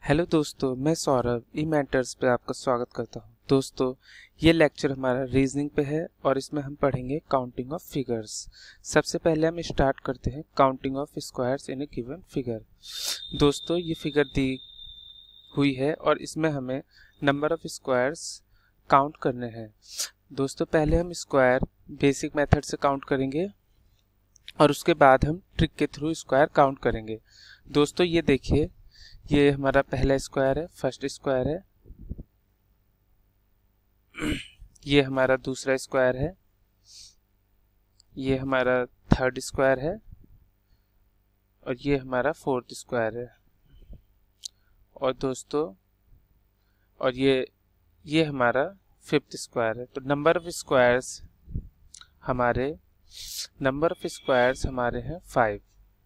Hello दोस्तों, मैं सौरभ ई matters पे आपका स्वागत करता हूँ। दोस्तों, ये लेक्चर हमारा रीजनिंग पे है और इसमें हम पढ़ेंगे काउंटिंग ऑफ फिगर्स। सबसे पहले हम स्टार्ट करते हैं counting of squares in a given figure. दोस्तों, ये फिगर दी हुई है और इसमें हमें नंबर ऑफ स्क्वायर्स काउंट करने हैं। दोस्तों, पहले हम स्क्वायर बेसिक मेथड से काउंट करेंगे और उसके बाद हम ट्रिक के थ्रू स्क्वायर काउंट करेंगे। दोस्तों, ये देखिए, ये हमारा पहला स्क्वायर है, फर्स्ट स्क्वायर है। ये हमारा दूसरा स्क्वायर है। ये हमारा थर्ड स्क्वायर है और ये हमारा फोर्थ स्क्वायर है। और दोस्तों, और ये हमारा फिफ्थ स्क्वायर है। तो नंबर ऑफ स्क्वायर्स हमारे हैं 5।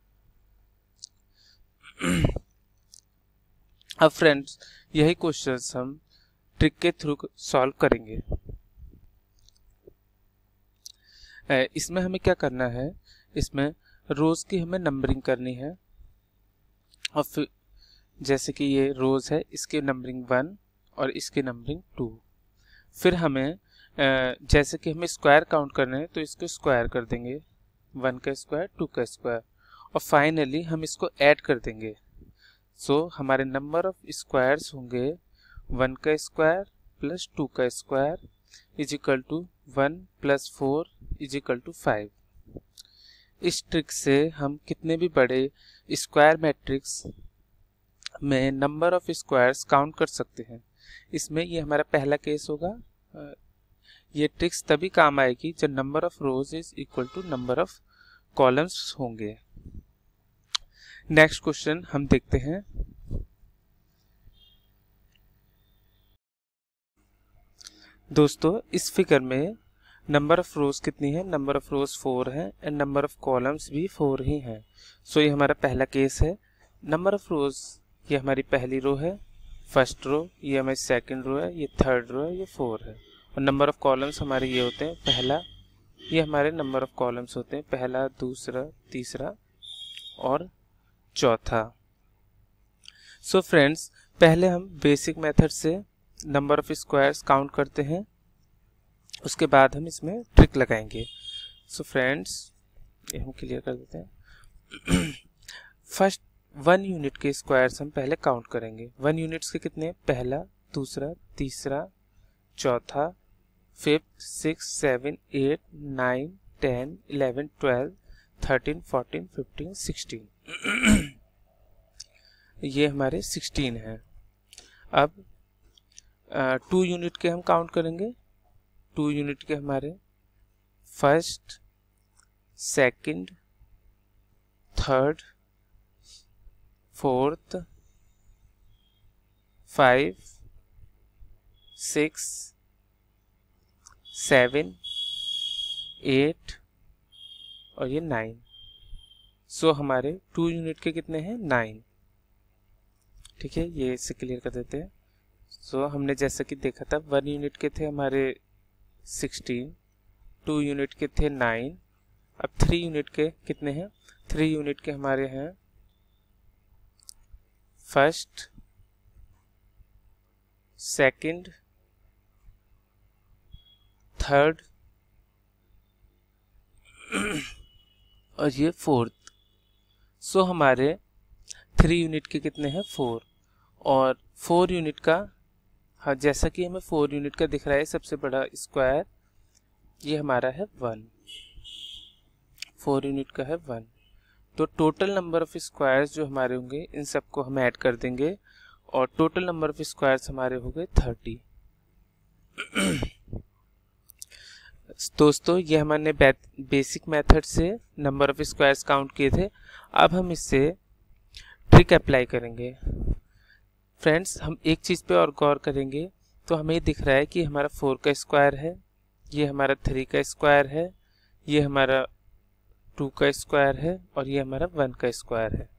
अब फ्रेंड्स, यही क्वेश्चंस हम ट्रिक के थ्रू सॉल्व करेंगे। इसमें हमें क्या करना है, इसमें रोज की हमें नंबरिंग करनी है। और फिर जैसे कि ये रोज है, इसकी नंबरिंग 1 और इसकी नंबरिंग 2। फिर हमें जैसे कि हमें स्क्वायर काउंट करना है तो इसको स्क्वायर कर देंगे, 1 का स्क्वायर, 2 का स्क्वायर, और फाइनली हम इसको ऐड कर देंगे। सो हमारे नंबर ऑफ स्क्वायर्स होंगे 1 का स्क्वायर प्लस 2 का square is equal to 1 plus 4 is equal to 5। इस ट्रिक से हम कितने भी बड़े स्क्वायर मैट्रिक्स में नंबर ऑफ स्क्वायर्स काउंट कर सकते हैं। इसमें ये हमारा पहला केस होगा। ये ट्रिक्स तभी काम आएगी जब number of rows is equal to number of columns होंगे। नेक्स्ट क्वेश्चन हम देखते हैं। दोस्तों, इस फिगर में नंबर ऑफ रोज कितनी है? नंबर ऑफ रोज 4 है एंड नंबर ऑफ कॉलम्स भी 4 ही हैं। सो ये हमारा पहला केस है। नंबर ऑफ रोज, ये हमारी पहली रो है, फर्स्ट रो, ये हमारी सेकंड रो है, ये थर्ड रो है, ये 4 है। और नंबर ऑफ कॉलम्स हमारे ये होते हैं, पहला, ये हमारे नंबर ऑफ कॉलम्स होते हैं, पहला, दूसरा, तीसरा और चौथा। सो फ्रेंड्स, पहले हम बेसिक मेथड से नंबर ऑफ स्क्वायर्स काउंट करते हैं, उसके बाद हम इसमें ट्रिक लगाएंगे। सो फ्रेंड्स, ये हम क्लियर कर देते हैं। फर्स्ट 1 यूनिट के स्क्वायर्स हम पहले काउंट करेंगे। 1 यूनिट्स के कितने? पहला, दूसरा, तीसरा, चौथा, 5th, 6th, 7th, 8th, 9th, 10th, 11th, 12th, 13, 14, 15, 16। ये हमारे 16 हैं। अब 2 यूनिट के हम काउंट करेंगे। 2 यूनिट के हमारे फर्स्ट, सेकंड, थर्ड, फोर्थ, 5, 6, 7, 8 और ये 9। सो हमारे 2 यूनिट के कितने हैं? 9। ठीक है, ये इसे क्लियर कर देते हैं। सो हमने जैसा कि देखा था, 1 यूनिट के थे हमारे 16, 2 यूनिट के थे 9। अब 3 यूनिट के कितने हैं? 3 यूनिट के हमारे हैं फर्स्ट, सेकंड, थर्ड और ये फोर्थ। सो हमारे 3 यूनिट के कितने हैं? 4। और 4 यूनिट का, हाँ, जैसा कि हमें 4 यूनिट का दिख रहा है सबसे बड़ा स्क्वायर, ये हमारा है 1। 4 यूनिट का है 1। तो टोटल नंबर ऑफ स्क्वायर्स जो हमारे होंगे, इन सबको हम ऐड कर देंगे और टोटल नंबर ऑफ स्क्वायर्स हमारे हो गए 30। दोस्तों, ये हमने बेसिक मेथड से नंबर ऑफ स्क्वायर्स काउंट किए थे। अब हम इससे ट्रिक अप्लाई करेंगे। फ्रेंड्स, हम एक चीज़ पे और गौर करेंगे तो हमें दिख रहा है कि हमारा 4 का स्क्वायर है, ये हमारा 3 का स्क्वायर है, ये हमारा 2 का स्क्वायर है और ये हमारा 1 का स्क्वायर है।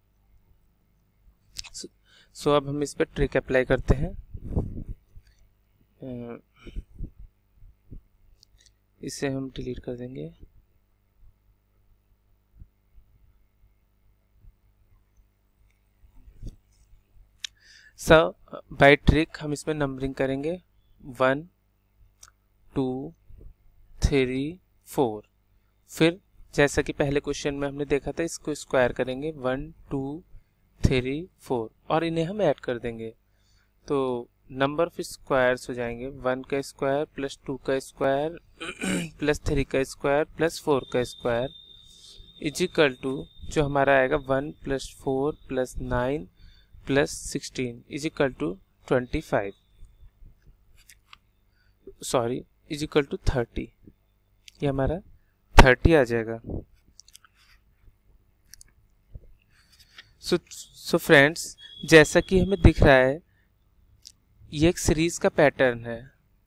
सो अब हम इस पर ट्रिक अप्लाई करते हैं। इसे हम डिलीट कर देंगे। बाय ट्रिक हम इसमें नंबरिंग करेंगे 1 2 3 4। फिर जैसा कि पहले क्वेश्चन में हमने देखा था, इसको स्क्वायर करेंगे 1 2 3 4 और इन्हें हम ऐड कर देंगे। तो नंबर ऑफ स्क्वायर्स हो जाएंगे 1 का स्क्वायर प्लस 2 का स्क्वायर प्लस 3 का स्क्वायर प्लस 4 का स्क्वायर इज इक्वल टू जो हमारा आएगा 1 plus 4 plus 9 plus 16 is equal to 25, sorry is equal to 30। ये हमारा 30 आ जाएगा। सो फ्रेंड्स, जैसा कि हमें दिख रहा है ये एक सीरीज का पैटर्न है।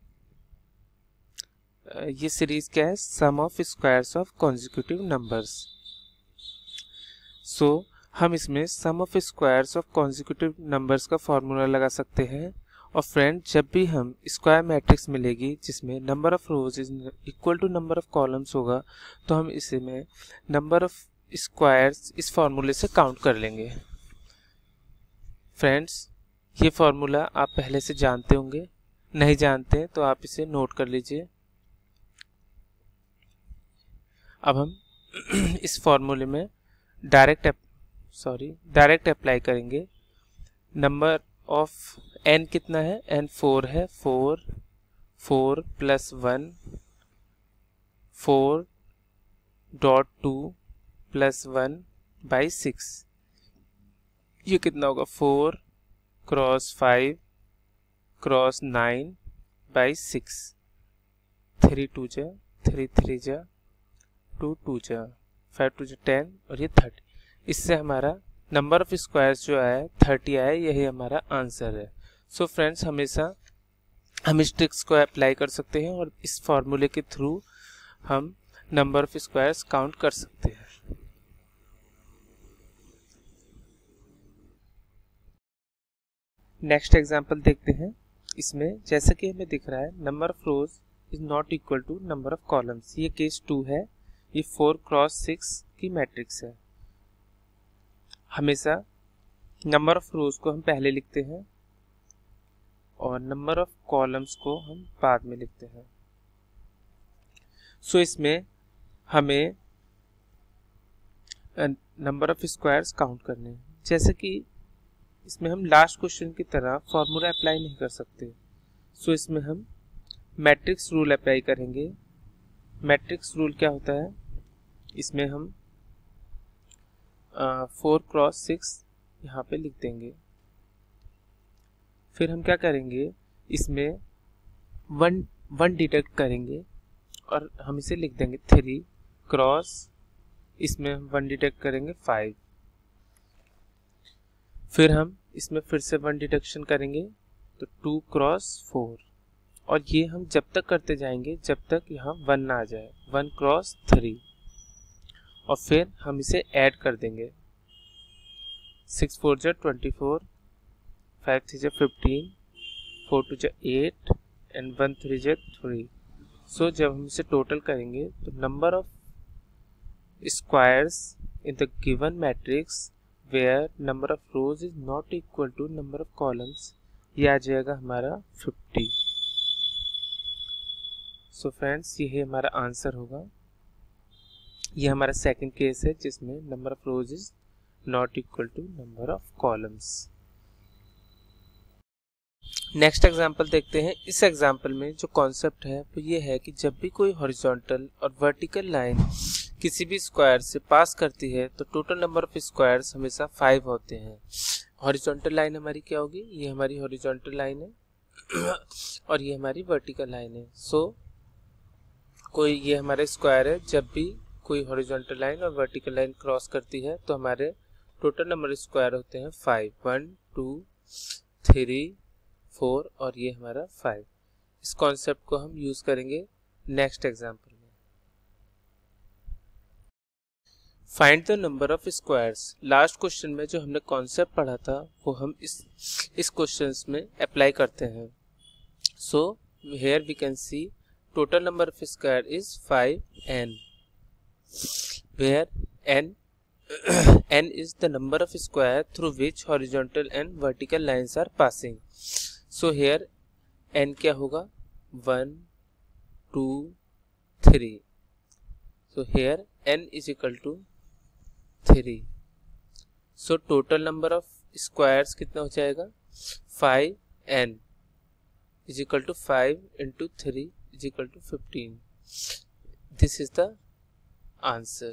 ये सीरीज क्या है? Sum of squares of consecutive numbers. So हम इसमें sum of squares of consecutive numbers का फॉर्मूला लगा सकते हैं। और फ्रेंड, जब भी हम स्क्वायर मैट्रिक्स मिलेगी जिसमें number of rows is equal to number of columns होगा, तो हम इसे में नंबर ऑफ स्क्वायर्स इस फॉर्मूले से काउंट कर लेंगे। फ्रेंड्स, ये फॉर्मूला आप पहले से जानते होंगे, नहीं जानते हैं तो आप इसे नोट कर लीजिए। अब हम इस फॉर्मूले में डायरेक्ट अप्लाई करेंगे। नंबर ऑफ n कितना है? n 4 है। 4 प्लस 1 4.2 प्लस 1 बाई 6, ये कितना होगा? 4 क्रॉस 5 क्रॉस 9 बाई 6। 3 2 जा 3 3 जा 2 2 जा 5 2 जा 10 और ये 30। इससे हमारा नंबर ऑफ स्क्वायर्स जो आया 30 आया, यही हमारा आंसर है। सो फ्रेंड्स, हमेशा हम इस ट्रिक्स को अप्लाई कर सकते हैं और इस फॉर्मूले के थ्रू हम नंबर ऑफ स्क्वायर्स काउंट कर सकते हैं। नेक्स्ट एग्जांपल देखते हैं। इसमें जैसा कि हमें दिख रहा है number of rows is not equal to number of columns. ये केस 2 है। ये 4 क्रॉस 6 की मैट्रिक्स है। हमेशा नंबर ऑफ रोज को हम पहले लिखते हैं और नंबर ऑफ कॉलम्स को हम बाद में लिखते हैं। सो इसमें हमें नंबर ऑफ स्क्वायर्स काउंट करने हैं। जैसे कि इसमें हम लास्ट क्वेश्चन की तरह फॉर्मूला अप्लाई नहीं कर सकते। सो इसमें हम मैट्रिक्स रूल अप्लाई करेंगे। मैट्रिक्स रूल क्या होता है? इसमें हम 4 क्रॉस 6 यहाँ पे लिख देंगे। फिर हम क्या करेंगे? इसमें 1 डिडक्ट करेंगे और हम इसे लिख देंगे 3 क्रॉस, इसमें हम 1 डिडक्ट करेंगे 5। फिर हम इसमें फिर से 1 डिडक्शन करेंगे तो 2 क्रॉस 4 और ये हम जब तक करते जाएंगे जब तक यहाँ 1 ना आ जाए। 1 क्रॉस 3 और फिर हम इसे ऐड कर देंगे। 6 4 जा 24, 5 3 जा 15, 4 2 जा 8 एंड 1 3 जा 3। सो जब हम इसे टोटल करेंगे तो number of squares in the given matrix where number of rows is not equal to number of columns, ये आ जाएगा हमारा 50। सो फ्रेंड्स, यही हमारा आंसर होगा। ये हमारा सेकंड केस है जिसमें number of rows is not equal to number of columns. Next example देखते हैं। इस एग्जांपल में जो कॉन्सेप्ट है वो ये है कि जब भी कोई हॉरिजॉन्टल और वर्टिकल लाइन किसी भी स्क्वायर से पास करती है तो टोटल नंबर ऑफ स्क्वायर्स हमेशा 5 होते हैं। हॉरिजॉन्टल लाइन हमारी क्या होगी? ये हमारी हॉरिजॉन्टल लाइन है और ये हमारी वर्टिकल लाइन है। सो कोई ये हमारा स्क्वायर है, जब भी कोई हॉरिजॉन्टल लाइन और वर्टिकल लाइन क्रॉस करती है तो हमारे टोटल नंबर स्क्वायर होते हैं 5। 1 2 3 4 और ये हमारा 5। इस कॉन्सेप्ट को हम यूज करेंगे नेक्स्ट एग्जांपल में। Find the number of squares. Last question में जो हमने कॉन्सेप्ट पढ़ा था वो हम इस क्वेश्चंस में अप्लाई करते हैं। So here we can see total number of square is 5n, where n n is the number of square through which horizontal and vertical lines are passing. So here n क्या होगा 1 2 3. So here n is equal to 3. So total number of squares कितना हो जाएगा 5n is equal to 5 into 3 is equal to 15. This is the answer.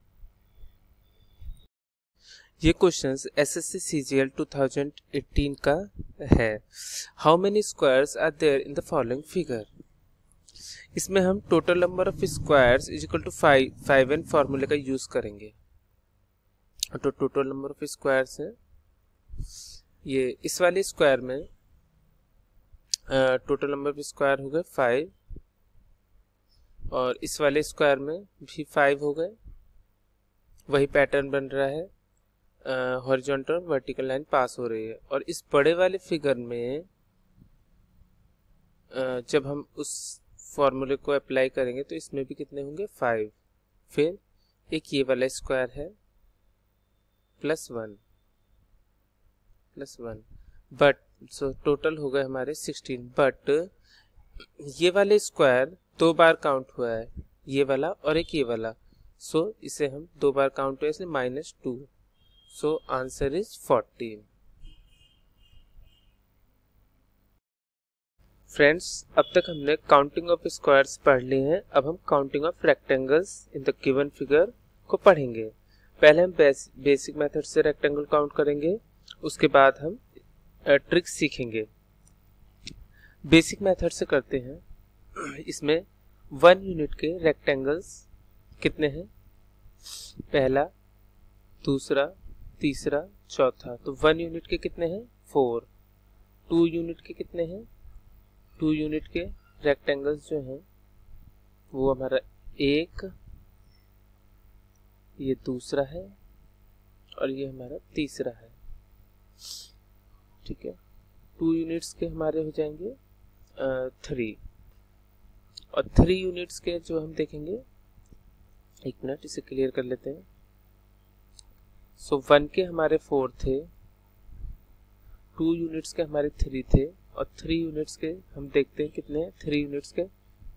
ये questions SSC CGL 2018 का है. How many squares are there in the following figure. इसमें हम total number of squares is equal to 5n फॉर्मूले का use करेंगे. तो total number of squares है ये. इस वाले स्क्वायर में टोटल नंबर ऑफ स्क्वायर हो गए 5 और इस वाले स्क्वायर में भी 5 हो गए. वही पैटर्न बन रहा है. हॉरिजॉन्टल और वर्टिकल लाइन पास हो रही है. और इस बड़े वाले फिगर में जब हम उस फॉर्मूले को अप्लाई करेंगे तो इसमें भी कितने होंगे 5. फिर एक ये वाला स्क्वायर है +1 बट सो टोटल हो गए हमारे 16. बट ये वाले स्क्वायर 2 बार काउंट हुआ है, ये वाला और एक ये वाला. सो इसे हम 2 बार काउंट हुआ इसलिए -2. So answer is 14. फ्रेंड्स, अब तक हमने काउंटिंग ऑफ स्क्वायर्स पढ़ लिए हैं. अब हम counting of rectangles in the given figure को पढ़ेंगे. पहले हम बेसिक मेथड से रेक्टेंगल काउंट करेंगे, उसके बाद हम ट्रिक्स सीखेंगे. बेसिक मेथड से करते हैं. इसमें 1 यूनिट के रेक्टेंगल्स कितने हैं, पहला, दूसरा, तीसरा, चौथा. तो 1 यूनिट के कितने हैं 4. 2 यूनिट के कितने हैं 2 यूनिट के रेक्टेंगल्स जो हैं वो हमारा 1, ये दूसरा है और ये हमारा तीसरा है. ठीक है. 2 यूनिट्स के हमारे हो जाएंगे 3 और 3 यूनिट्स के जो हम देखेंगे, एक मिनट इसे क्लियर कर लेते हैं. सो 1 के हमारे 4 थे, 2 यूनिट्स के हमारे 3 थे और 3 यूनिट्स के हम देखते हैं कितने हैं. 3 यूनिट्स के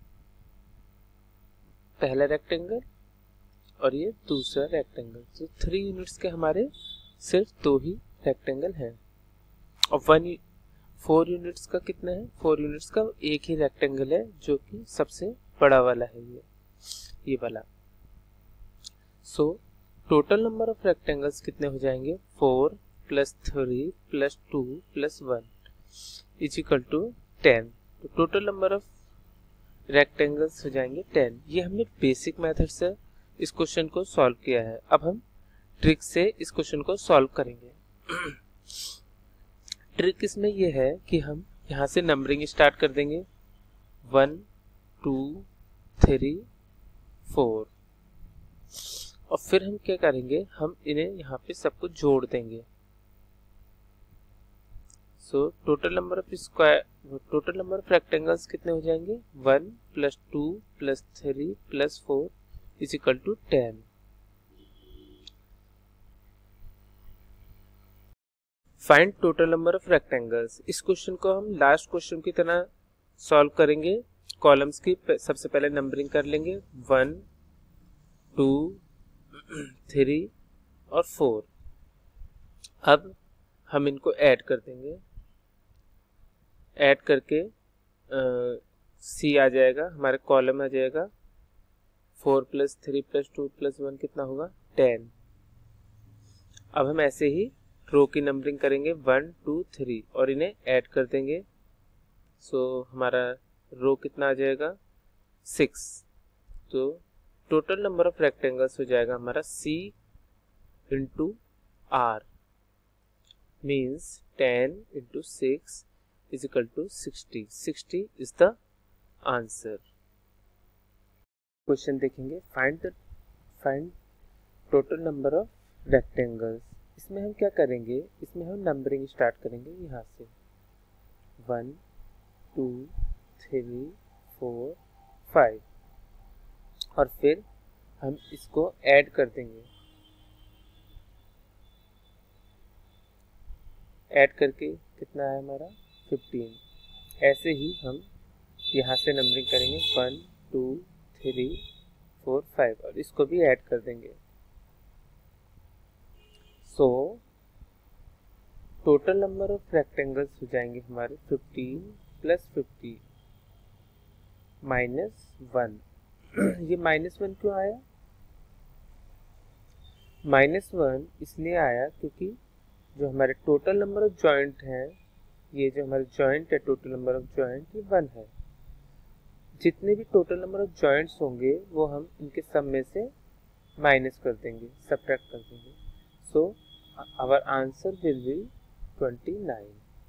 पहला रेक्टेंगल और ये दूसरा रेक्टेंगल. तो 3 यूनिट्स के हमारे सिर्फ 2 ही रेक्टेंगल हैं. और 4 यूनिट्स का कितना है 4 यूनिट्स का एक ही रेक्टेंगल है जो कि सबसे बड़ा वाला है, ये वाला. So total number of rectangles कितने हो जाएंगे 4 + 3 + 2 + 1 इज इक्वल टू 10. तो टोटल नंबर ऑफ रेक्टेंगल्स हो जाएंगे 10. ये हमने बेसिक मेथड से इस क्वेश्चन को सॉल्व किया है. अब हम ट्रिक से इस क्वेश्चन को सॉल्व करेंगे. ट्रिक इसमें ये है कि हम यहाँ से नंबरिंग स्टार्ट कर देंगे 1 2 3 4 और फिर हम क्या करेंगे, हम इन्हें यहाँ पे सबको जोड़ देंगे. So total number of rectangles कितने हो जाएंगे 1 + 2 + 3 + 4 is equal to 10. Find total number of rectangles. इस क्वेश्चन को हम लास्ट क्वेश्चन की तरह सॉल्व करेंगे. कॉलम्स की सबसे पहले नंबरिंग कर लेंगे 1 2 3 और 4. अब हम इनको ऐड कर देंगे. ऐड करके सी आ जाएगा, हमारे कॉलम आ जाएगा 4 + 3 + 2 + 1 कितना होगा 10. अब हम ऐसे ही रो की नंबरिंग करेंगे 1 2 3 और इन्हें ऐड कर देंगे. सो हमारा रो कितना आ जाएगा 6. तो टोटल नंबर ऑफ रेक्टेंगल्स हो जाएगा हमारा C × R means 10 × 6 is equal to 60. 60 is the answer. Question देखेंगे. Find total number of rectangles. इसमें हम क्या करेंगे, इसमें हम नंबरिंग स्टार्ट करेंगे यहाँ से 1 2 3 4 5 और फिर हम इसको ऐड कर देंगे ऐड करके कितना है हमारा 15। ऐसे ही हम यहाँ से नंबरिंग करेंगे 1 2 3 4 5 और इसको भी ऐड कर देंगे। So total number of rectangles हो जाएंगे हमारे 15 प्लस 50 माइनस 1। ये -1 क्यों आया? -1 इसलिए आया क्योंकि जो हमारे टोटल नंबर ऑफ जॉइंट हैं, ये जो हमारे जॉइंट है टोटल नंबर ऑफ जॉइंट, ये 1 है। जितने भी टोटल नंबर ऑफ जॉइंट्स होंगे वो हम इनके सम में से माइनस कर देंगे, सब्ट्रैक्ट कर देंगे। So our answer will be 29।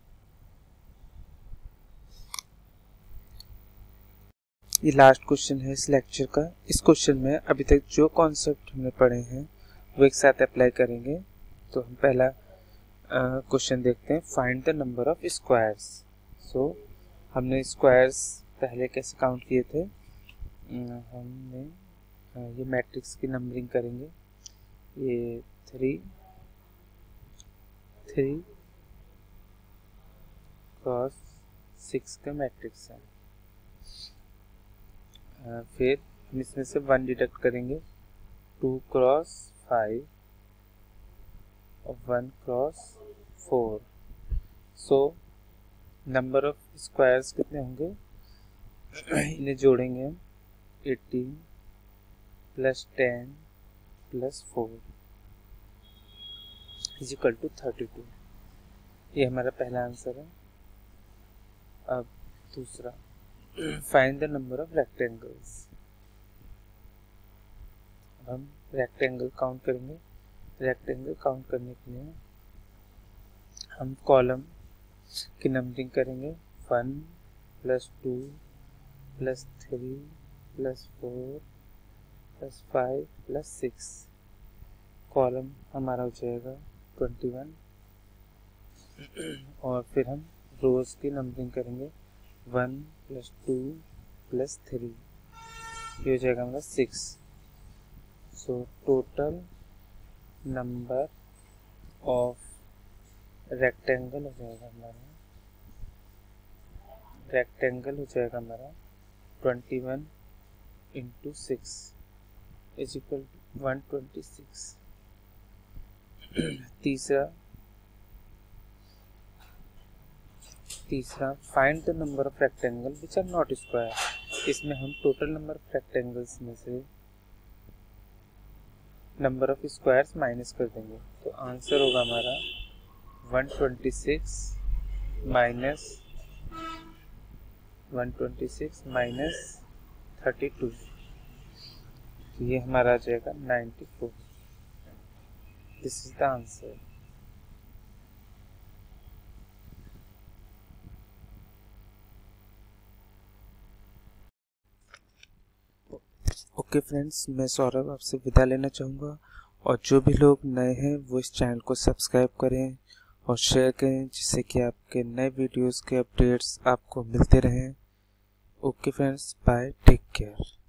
ये लास्ट क्वेश्चन है इस लेक्चर का। इस क्वेश्चन में अभी तक जो कॉन्सेप्ट हमने पढ़े हैं वो एक साथ अप्लाई करेंगे। तो हम पहला क्वेश्चन देखते हैं, find the number of squares. So हमने स्क्वायर्स पहले कैसे काउंट किए थे, हमने ये मैट्रिक्स की नंबरिंग करेंगे। ये 3 3 क्रॉस 6 का मैट्रिक्स है। फिर हम इसमें से 1 डिडक्ट करेंगे, 2 क्रॉस 5 और 1 cross 4। So number of squares कितने होंगे, इन्हें जोड़ेंगे हम 18 plus 10 plus 4 is equal to 32। ये हमारा पहला आंसर है। अब दूसरा, find the number of rectangles. हम रेक्टेंगल काउंट करेंगे। रेक्टेंगल काउंट करने के लिए हम कॉलम की नंबरिंग करेंगे, 1 plus 2 plus 3 plus 4 plus 5 plus 6। Column हमारा हो जाएगा 21। और फिर हम रोज की नंबरिंग करेंगे, 1 प्लस 2 प्लस 3, ये हो जाएगा हमारा 6। So total number of rectangle हो जाएगा हमारा, रेक्टेंगल हो जाएगा हमारा 21 इंटू 6 इज इक्वल टू 126। तीसरा find the number of rectangle which are not square. इसमें हम टोटल नंबर ऑफ रेक्टेंगल्स में से नंबर ऑफ स्क्वायर्स माइनस कर देंगे। तो आंसर होगा हमारा 126 माइनस 32। तो ये हमारा आ जाएगा 94। This is the answer. Okay friends, मैं सौरभ आपसे विदा लेना चाहूँगा। और जो भी लोग नए हैं वो इस चैनल को सब्सक्राइब करें और शेयर करें, जिससे कि आपके नए वीडियोस के अपडेट्स आपको मिलते रहें। Okay friends, bye, take care.